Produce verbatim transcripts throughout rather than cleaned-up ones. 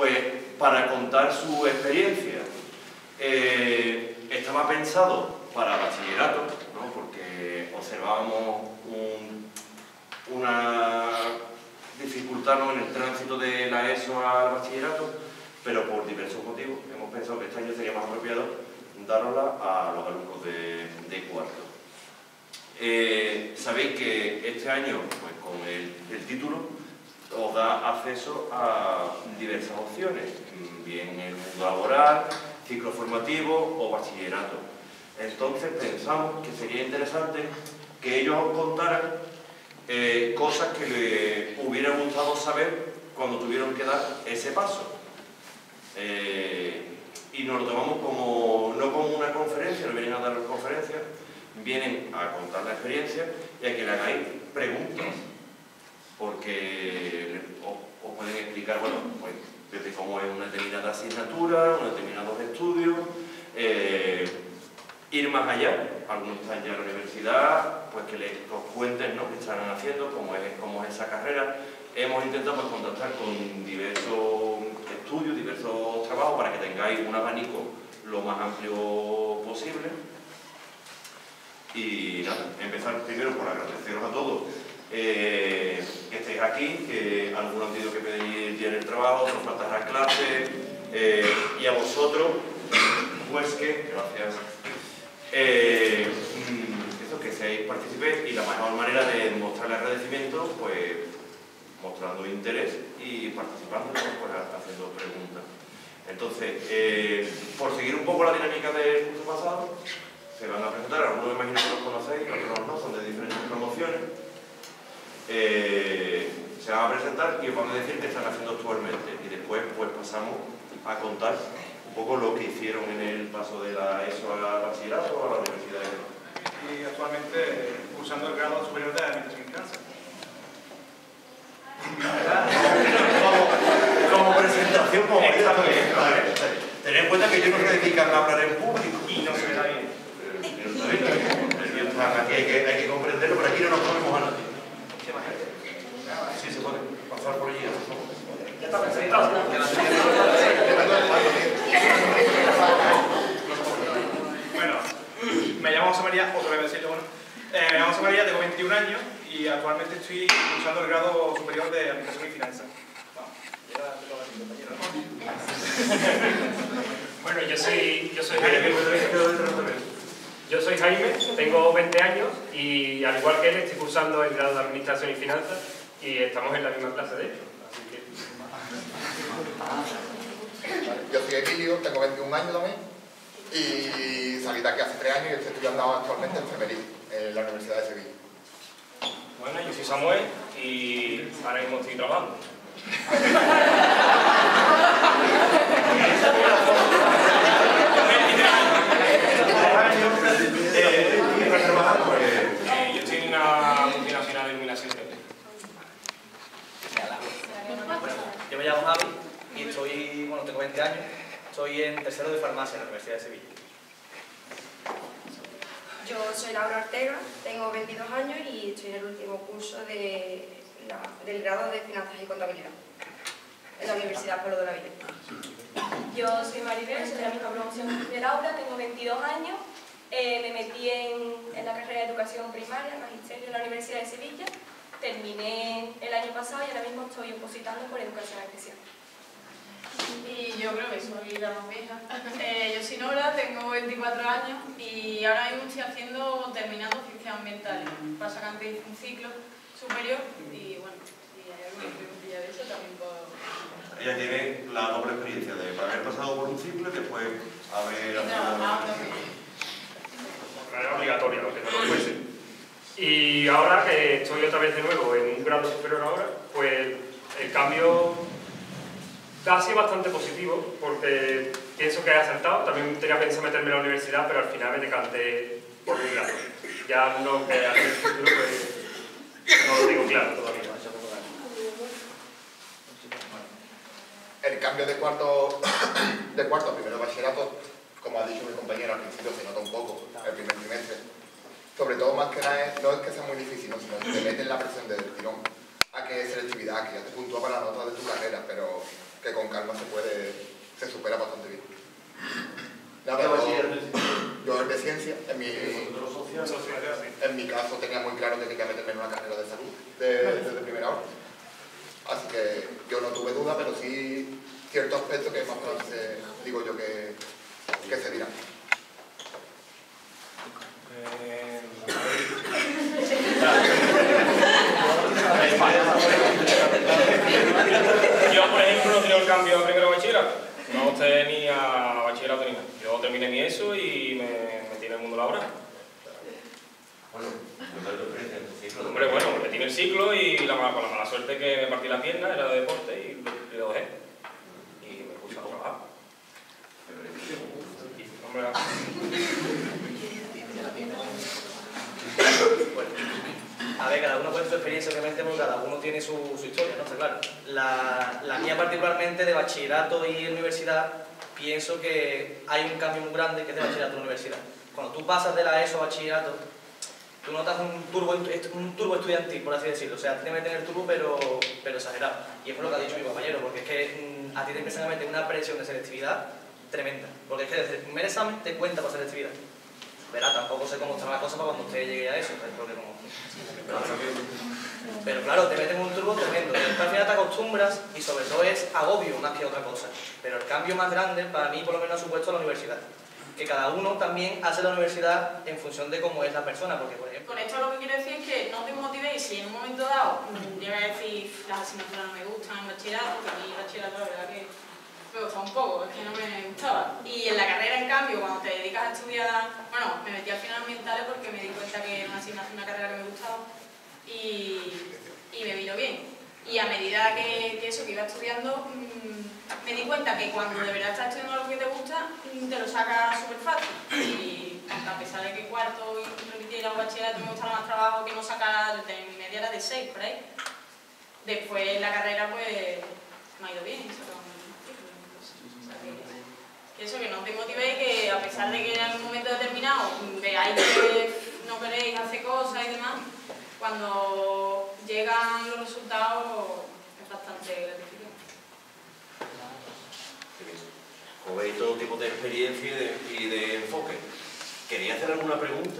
Pues para contar su experiencia. Eh, estaba pensado para bachillerato, ¿no? Porque observábamos un, una dificultad, ¿no?, en el tránsito de la ESO al bachillerato, pero por diversos motivos hemos pensado que este año sería más apropiado darosla a los alumnos de, de cuarto. Eh, sabéis que este año, pues con el, el título, os da acceso a diversas opciones, bien el mundo laboral, ciclo formativo o bachillerato. Entonces pensamos que sería interesante que ellos os contaran eh, cosas que les hubiera gustado saber cuando tuvieron que dar ese paso. Eh, y nos lo tomamos como, no como una conferencia, no vienen a dar conferencias, vienen a contar la experiencia y a que le hagáis preguntas, porque os, os pueden explicar, bueno, pues, desde cómo es una determinada asignatura, unos determinados estudios, eh, ir más allá. Algunos están ya en la universidad, pues que les os cuenten, ¿no?, qué están haciendo, cómo es, cómo es esa carrera. Hemos intentado, pues, contactar con diversos estudios, diversos trabajos, para que tengáis un abanico lo más amplio posible. Y nada, empezar primero por agradeceros a todos eh, que estéis aquí, que algunos han tenido que pedir ya en el trabajo, otros faltas a clase, eh, y a vosotros, pues que, gracias, eh, eso, que seáis participéis, y la mejor manera de mostrar el agradecimiento, pues mostrando interés y participando, pues haciendo preguntas. Entonces, eh, por seguir un poco la dinámica del curso pasado, se van a presentar, algunos me imagino que los conocéis, otros no, son de diferentes promociones. Eh, se van a presentar y os van a decir qué están haciendo actualmente, y después pues pasamos a contar un poco lo que hicieron en el paso de la ESO a bachillerato o a la universidad. Y actualmente cursando el grado superior de Administración y Finanzas. como, como presentación, como tened en cuenta que yo no se dedican a hablar en público y no se me da bien. Aquí hay que, hay que comprenderlo, pero aquí no nos comemos a nadie. Sí, se puede pasar por allí. Ya está presentado. Bueno, me llamo José María, otra vez decirlo, bueno. Eh, me llamo José María, tengo veintiún años y actualmente estoy cursando el grado superior de Administración y Finanzas. Bueno, yo soy, yo soy Jaime. Yo soy Jaime, tengo veinte años y al igual que él estoy cursando el grado de Administración y Finanzas y estamos en la misma clase de hecho. Así que... Yo soy Emilio, tengo veintiún años también y salí de aquí hace tres años y estoy estudiando actualmente enfermería en la Universidad de Sevilla. Bueno, yo soy Samuel y ahora mismo estoy trabajando. Yo estoy en una multinacional de iluminación técnica. Yo me llamo Javi y estoy, bueno, tengo veinte años, estoy en tercero de farmacia en la Universidad de Sevilla. Yo soy Laura Ortega, tengo veintidós años y estoy en el último curso de la, del grado de Finanzas y Contabilidad en la Universidad Pueblo de la Villa. Yo soy Maribel, soy de la misma promoción de Laura, tengo veintidós años, eh, me metí en, en la carrera de Educación Primaria, Magisterio en la Universidad de Sevilla, terminé el año pasado y ahora mismo estoy opositando por Educación Especial. Y yo creo que soy la más vieja. Eh, yo soy Nora, tengo veinticuatro años y ahora mismo estoy haciendo, terminando ciencias ambientales. Pasa que antes hice un ciclo superior y bueno, si hay alguna preguntilla de eso también puedo... Ella tiene la doble experiencia de haber pasado por un ciclo y después haber... Y trabajado también. Era obligatoria, lo que no lo fuese. Y ahora que estoy otra vez de nuevo en un grado superior ahora, pues el cambio ha sido bastante positivo, porque pienso que he acertado. También tenía pensado meterme en la universidad, pero al final me decanté por un grado. Ya no que hacer el futuro, pues no lo digo claro todavía. El cambio de cuarto, de cuarto a primero de bachillerato, como ha dicho mi compañero, al principio se nota un poco el primer trimestre. Sobre todo, más que nada, es, no es que sea muy difícil, ¿no? Sino que te meten la presión del tirón a que es selectividad, que ya te puntúa para la nota de tu carrera, pero que con calma se puede, se supera bastante bien. Nada, ¿Qué yo, bachillerato? yo es de ciencia, en mi, Social. en mi caso tenía muy claro que quería meterme en una carrera de salud de- desde primera hora. Así que yo no tuve duda, pero sí ciertos aspectos que más adelante se- digo yo que, que se dirán. Eh, Yo, por ejemplo, no he tenido el cambio a primero bachillerato. No tenía bachillerato ni nada. Yo terminé mi ESO y me metí en el mundo laboral. Bueno, me da tu experiencia en tu ciclo. Hombre, bueno, me metí en el ciclo y la, con la mala suerte que me partí la pierna, era de deporte y lo, y lo dejé. Y me puse a trabajar. Y, hombre, Bueno, a ver, cada uno cuenta su experiencia, obviamente, porque cada uno tiene su, su historia, ¿no? Está claro. La, la mía particularmente, de bachillerato y universidad, pienso que hay un cambio muy grande que es de bachillerato a universidad. Cuando tú pasas de la ESO a bachillerato, tú notas un turbo, un turbo estudiantil, por así decirlo. O sea, te meten el turbo, pero, pero exagerado. Y es por lo que ha dicho mi compañero, porque es que mm, a ti te empiezan a meter una presión de selectividad tremenda. Porque es que desde el primer examen te cuenta por selectividad. Verá, tampoco sé cómo estará la cosa para cuando usted llegue a eso, porque como... Pero claro, te meten un turbo tremendo. Después al final te acostumbras y sobre todo es agobio más que otra cosa. Pero el cambio más grande, para mí por lo menos, ha supuesto la universidad. Que cada uno también hace la universidad en función de cómo es la persona, porque por ejemplo... Con esto lo que quiero decir es que no te motivéis si en un momento dado llega a decir las asignaturas no me gustan en bachillerato, porque a mí bachillerato la verdad que me gustaba un poco, es que no me gustaba. Y en la carrera, en cambio, cuando te dedicas a estudiar, bueno, me metí al final en ambientales porque me di cuenta que era una asignatura, una carrera que me gustaba y, y me vino bien. Y a medida que, que eso, que iba estudiando, mmm, me di cuenta que cuando de verdad estás estudiando lo que te gusta, te lo sacas súper fácil. Y a pesar de que cuarto y repitiera un bachillerato me gustaba más trabajo que no sacar, de mi media era de seis por ahí. Después la carrera pues me ha ido bien, sacado un título. O sea, que, que eso, que no te motivéis, que a pesar de que en algún momento determinado veáis que no queréis hacer cosas y demás, cuando llegan los resultados es bastante gratificante. Como veis, todo tipo de experiencia y de, y de enfoque. ¿Quería hacer alguna pregunta?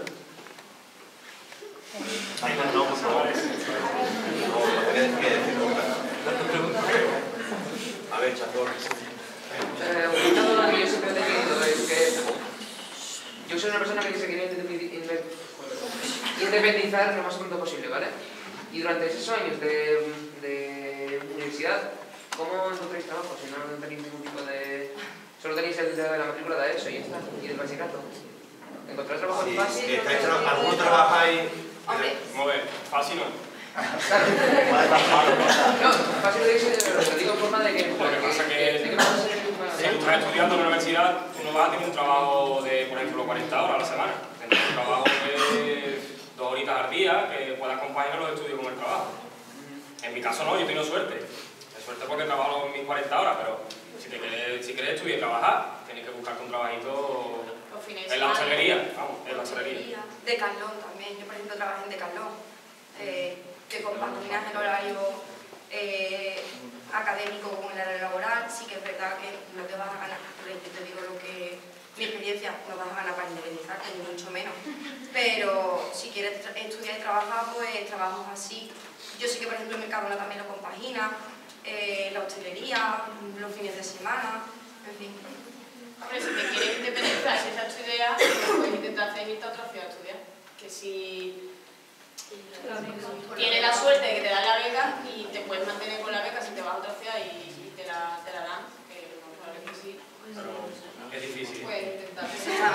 No, por favor. No, no tienes que decir nada. A ver, Chacón. Eh, un dato que yo siempre he tenido es que yo soy una persona que se quiere independizar lo más pronto posible, ¿vale? Y durante esos años de, de universidad, ¿cómo encontráis trabajo si no tenéis ningún tipo de... Solo tenéis el de la matrícula de ESO y ya está, y del bachillerato? ¿Encontrar trabajo es fácil? Si estáis tra ¿Alguno trabajáis? Hombre, Vamos a ver, fácil no. Claro. No, fácil de irse, lo digo en forma de que... Lo que pasa es que- ¿de qué vas a ser tú para- Si tú estás estudiando en la universidad, tú no vas a tener un trabajo de, por ejemplo, cuarenta horas a la semana. Tendrás un trabajo de dos horitas al día que puedas compaginar los estudios con el trabajo. En mi caso no, yo he tenido suerte. De suerte porque trabajo mis cuarenta horas, pero si, te quieres, si quieres estudiar y trabajar, tienes que buscarte un trabajito Los fines de en la semana. hostelería. Vamos, en la hostelería. Decathlon también. Yo, por ejemplo, trabajé en Decathlon. Eh, que compaginas el horario eh, académico con el horario laboral. Sí que es verdad que no te vas a ganar, yo te digo lo que mi experiencia, no vas a ganar para independizarte, ni mucho menos. Pero si quieres estudiar y trabajar, pues trabajos así. Yo sí que, por ejemplo, en Mercadona también lo compagina, eh, la hostelería, los fines de semana, en fin. Hombre, si te quieres independizar, si esa es tu idea, pues puedes intentar hacer irte a otra ciudad a estudiar. Que si tienes la suerte de que te dan la beca y te puedes mantener con la beca si te vas a otra ciudad y, y te, la, te la dan, que no, probablemente sí, Pero es difícil. puedes intentar.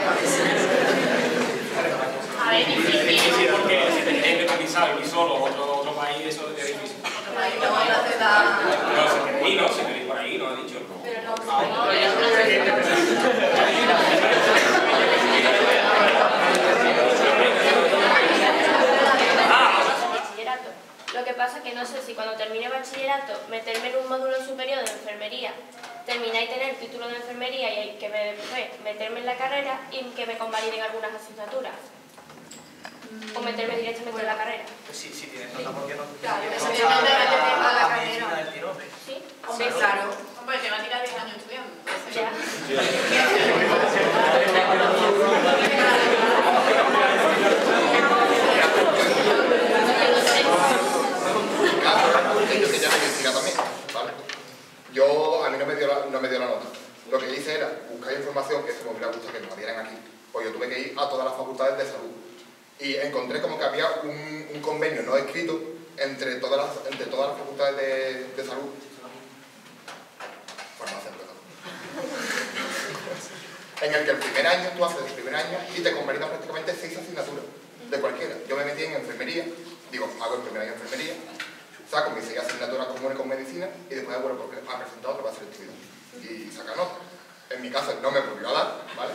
A A ver, Es difícil. difícil porque si te quieres independizar y solo a otro, otro país, eso es difícil. Otro país no va a hacer nada. No, si queréis, ¿no? Si queréis por ahí, no ha dicho. Pero no, Ah, no, no, es una Bachillerato. Lo que pasa es que no sé si cuando termine bachillerato meterme en un módulo superior de enfermería, terminar y tener el título de enfermería y que me, después meterme en la carrera y que me convaliden algunas asignaturas. O meterme directamente en la carrera. Pues sí, sí, tienes nota, ¿por qué no? Claro, Tienes eso que tiene que pasar meter a la a carrera. medicina del tirón. ¿Sí? Hombre, claro. Hombre, te Yo, a mí no me dio la, no me dio la nota. Lo que hice era buscar información, que se me hubiera gustado que nos dieran aquí, pues yo tuve que ir a todas las facultades de salud. Y encontré como que había un, un convenio no escrito entre todas las, entre todas las facultades de, de salud. Farmacia, perdón. En el que el primer año, tú haces el primer año y te convalidan prácticamente seis asignaturas, de cualquiera. Yo me metí en enfermería, digo, hago el primer año de enfermería, saco mis seis asignaturas comunes con medicina y después vuelvo a presentar otra para selectividad y sacar nota. En mi caso no me volvió a dar, ¿vale?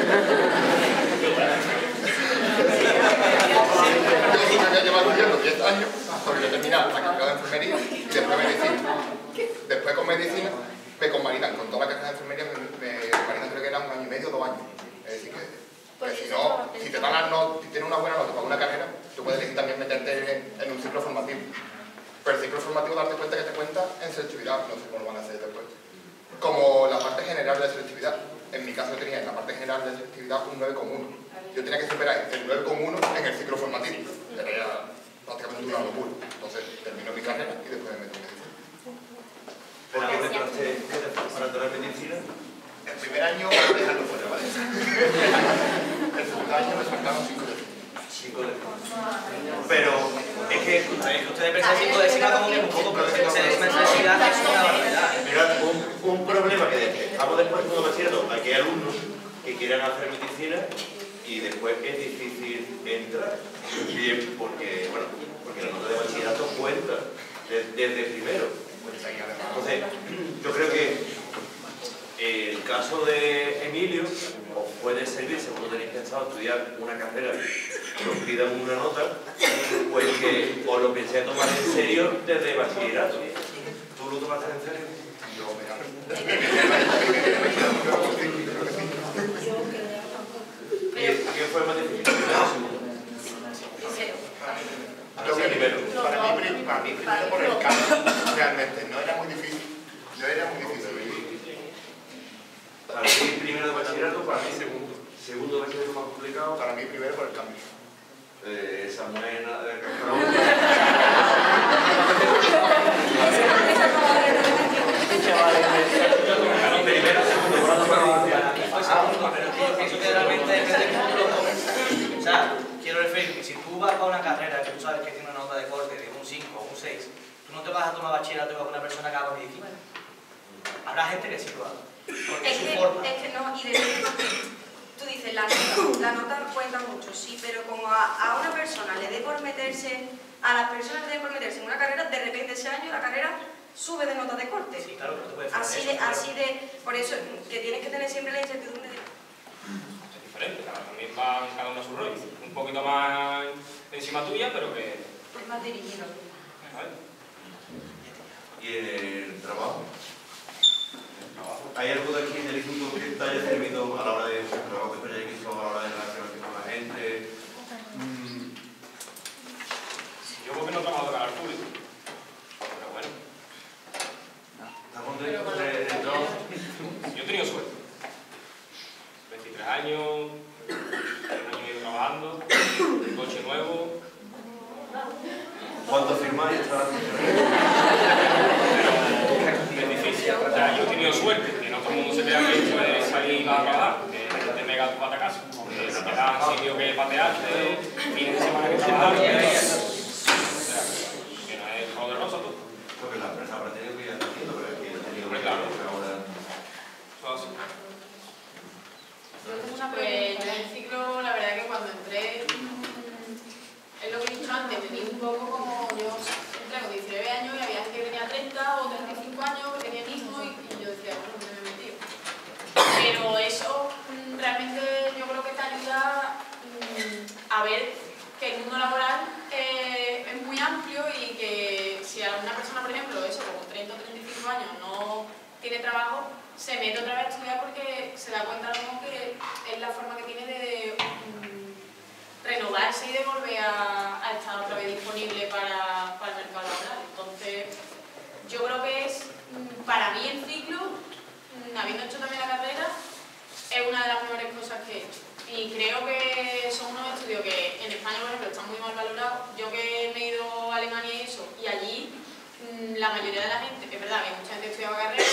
Yo sí me había llevado estudiando diez años porque yo terminaba la carrera de enfermería y después medicina. Después con medicina me convalidan con toda la carrera de enfermería, me, me convalidan creo que era un año y medio o dos años. Es decir, que, que si no, si te dan las notas, si tienes una buena nota para una carrera, tú puedes elegir también meterte en un ciclo formativo. Pero el ciclo formativo, darte cuenta que te cuenta en selectividad, no sé cómo lo van a hacer después. Como la parte general de selectividad. En mi caso yo tenía en la parte general de selectividad un nueve coma uno. Yo tenía que superar el nueve coma uno en el ciclo formativo. Era prácticamente una locura. Entonces termino mi carrera y después me metí en medicina. ¿Por qué te entraste para entrar en medicina? El primer año dejando fuera, ¿vale? El segundo año me sacaron cinco de cinco de Pero es que ustedes piensan cinco décimas como que un poco, pero cinco décimas de densidad es una barbaridad. Mira, un, un problema que dejamos después de bachillerato, aquí hay alumnos que quieran hacer medicina y después es difícil entrar. Bien, porque, bueno, porque la nota de bachillerato cuenta desde, desde primero. Entonces, yo creo que el caso de Emilio os puede servir, según tenéis pensado estudiar una carrera que os pidan una nota, pues que os lo penséis tomar en serio desde bachillerato. ¿Tú lo tomaste en serio? Yo me ¿Qué fue más difícil? Yo primero. Para mí, para mí primero por el cambio, realmente, no era muy difícil. No era muy difícil. Para mí primero de bachillerato, para mí segundo. Segundo de bachillerato más complicado. Para mí primero por el cambio. Eh, Samuel, eh, primero, segundo, pero yo pienso que realmente depende de cómo lo tomes. O sea, quiero referir que si tú vas a una carrera que tú sabes que tiene una nota de corte de un cinco o un seis, tú no te vas a tomar bachillerato con una persona que haga medicina. Habrá gente que sí lo haga. Porque es, es su que, forma. es que no, y de tú dices, la nota, la nota cuenta mucho, sí, pero como a, a una persona le dé por meterse, a las personas le dé por meterse en una carrera, de repente ese año la carrera sube de nota de corte. Sí, claro, pero tú puedes así eso, de, claro. así de, por eso que tienes que tener siempre la incertidumbre de... Es diferente, claro, también va cada uno a su rollo. Un poquito más encima tuya, pero que... Es más dirigido. ¿Vale? ¿Y el trabajo? ¿Hay algo de aquí del instituto que te haya servido a la hora de el trabajo que te haya visto a la hora de relacionarte con la gente? Mm. Yo porque no trabajo de cara al público. Pero bueno. ¿Estás contento de el trabajo? Yo he tenido suerte. veintitrés años, un año y medio trabajando, un coche nuevo. ¿Cuánto firmáis? Es difícil. O sea, yo he tenido suerte, que no todo el mundo se crea que puede salir a trabajar, que te mega tu patacazo. Que se te dan sitio que patearte, fines de semana que trabajar. O sea, que no es todo de rosa todo. Porque la empresa habrá tenido que ir haciendo, pero es que he tenido que Claro. ahora. Todo así. Pues yo en el ciclo, la verdad que cuando entré, es lo que he dicho antes, tenía un poco como yo entré con diecinueve años y había gente que tenía treinta o treinta y cinco años, que tenían hijos y, y yo decía, bueno, ¿dónde me he metido? Pero eso mm, realmente yo creo que te ayuda mm, a ver que el mundo laboral eh, es muy amplio y que si a una persona, por ejemplo, eso, con treinta o treinta y cinco años no tiene trabajo, se mete otra vez a estudiar porque se da cuenta ¿no? que es la forma que tiene de mm, renovarse y de volver a, a estar otra vez disponible para, para el mercado laboral. Entonces, yo creo que es, mm, para mí el ciclo, mm, habiendo hecho también la carrera, es una de las mejores cosas que he hecho. Y creo que son unos estudios que en España, por ejemplo, están muy mal valorados. Yo que me he ido a Alemania y eso, y allí mm, la mayoría de la gente, es verdad que mucha gente estudiaba carrera,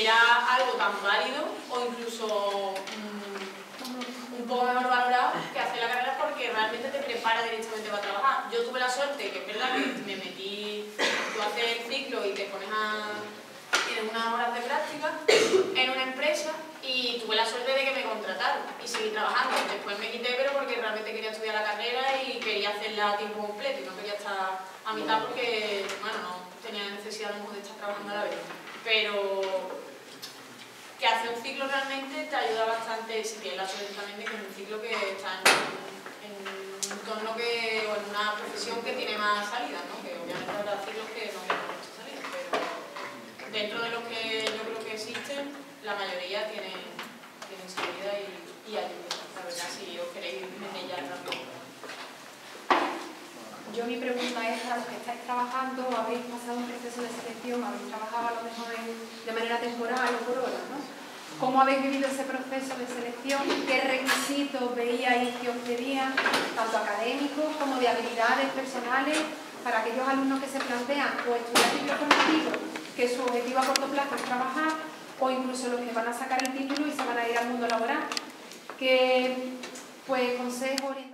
y era algo tan válido o incluso mmm, un poco mejor valorado que hacer la carrera porque realmente te prepara directamente para trabajar. Yo tuve la suerte, que es verdad que me metí, tú haces el ciclo y te pones a... tienes unas horas de práctica en una empresa y tuve la suerte de que me contrataron y seguí trabajando. Después me quité, pero porque realmente quería estudiar la carrera y quería hacerla a tiempo completo y no quería estar a mitad porque, bueno, no tenía necesidad de estar trabajando a la vez. Pero que hacer un ciclo realmente te ayuda bastante, si tienes la suerte también de que es un ciclo que está en, en un entorno que, o en una profesión que tiene más salida, ¿no? Que obviamente habrá ciclos que no tienen mucha salida, pero dentro de los que yo creo que existen, la mayoría tienen, tienen salida y, y ayuda, la verdad, si os queréis meter ya también. Yo mi pregunta es, a los que estáis trabajando, habéis pasado un proceso de selección, habéis trabajado a lo mejor en, de manera temporal o por horas, ¿no? ¿Cómo habéis vivido ese proceso de selección? ¿Qué requisitos veíais que os pedían, tanto académicos como de habilidades personales, para aquellos alumnos que se plantean o estudiar ciclos formativos, que su objetivo a corto plazo es trabajar, o incluso los que van a sacar el título y se van a ir al mundo laboral? ¿Qué pues, consejos, orientaciones?